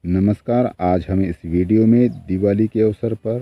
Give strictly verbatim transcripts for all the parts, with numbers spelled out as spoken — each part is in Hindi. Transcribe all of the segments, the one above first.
नमस्कार। आज हम इस वीडियो में दिवाली के अवसर पर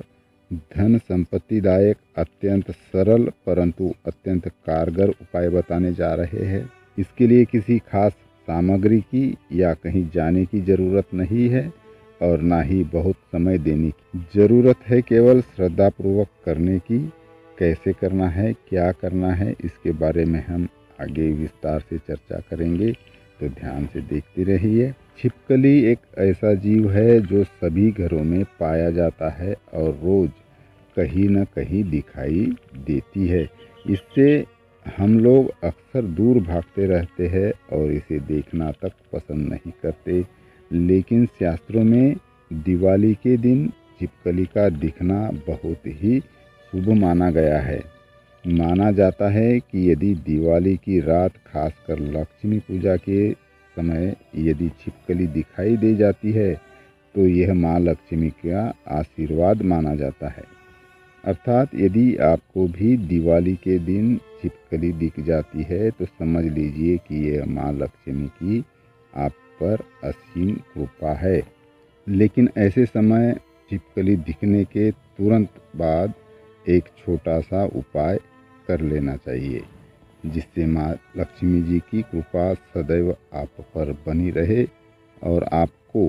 धन संपत्तिदायक अत्यंत सरल परंतु अत्यंत कारगर उपाय बताने जा रहे हैं। इसके लिए किसी खास सामग्री की या कहीं जाने की ज़रूरत नहीं है और ना ही बहुत समय देने की ज़रूरत है। केवल श्रद्धापूर्वक करने की। कैसे करना है, क्या करना है, इसके बारे में हम आगे विस्तार से चर्चा करेंगे, तो ध्यान से देखते रहिए। छिपकली एक ऐसा जीव है जो सभी घरों में पाया जाता है और रोज़ कहीं न कहीं दिखाई देती है। इससे हम लोग अक्सर दूर भागते रहते हैं और इसे देखना तक पसंद नहीं करते। लेकिन शास्त्रों में दिवाली के दिन छिपकली का दिखना बहुत ही शुभ माना गया है। माना जाता है कि यदि दिवाली की रात खासकर लक्ष्मी पूजा के समय यदि छिपकली दिखाई दे जाती है तो यह माँ लक्ष्मी का आशीर्वाद माना जाता है। अर्थात यदि आपको भी दिवाली के दिन छिपकली दिख जाती है तो समझ लीजिए कि यह माँ लक्ष्मी की आप पर असीम कृपा है। लेकिन ऐसे समय छिपकली दिखने के तुरंत बाद एक छोटा सा उपाय कर लेना चाहिए, जिससे माँ लक्ष्मी जी की कृपा सदैव आप पर बनी रहे और आपको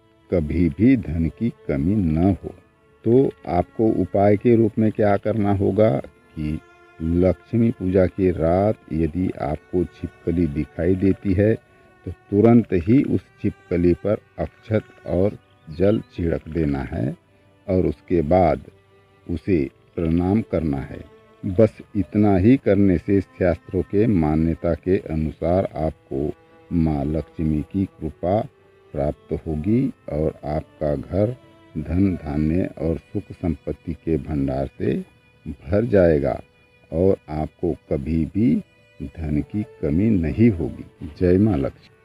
कभी भी धन की कमी न हो। तो आपको उपाय के रूप में क्या करना होगा कि लक्ष्मी पूजा की रात यदि आपको छिपकली दिखाई देती है तो तुरंत ही उस छिपकली पर अक्षत और जल छिड़क देना है और उसके बाद उसे प्रणाम करना है। बस इतना ही करने से शास्त्रों के मान्यता के अनुसार आपको माँ लक्ष्मी की कृपा प्राप्त होगी और आपका घर धन धान्य और सुख संपत्ति के भंडार से भर जाएगा और आपको कभी भी धन की कमी नहीं होगी। जय माँ लक्ष्मी।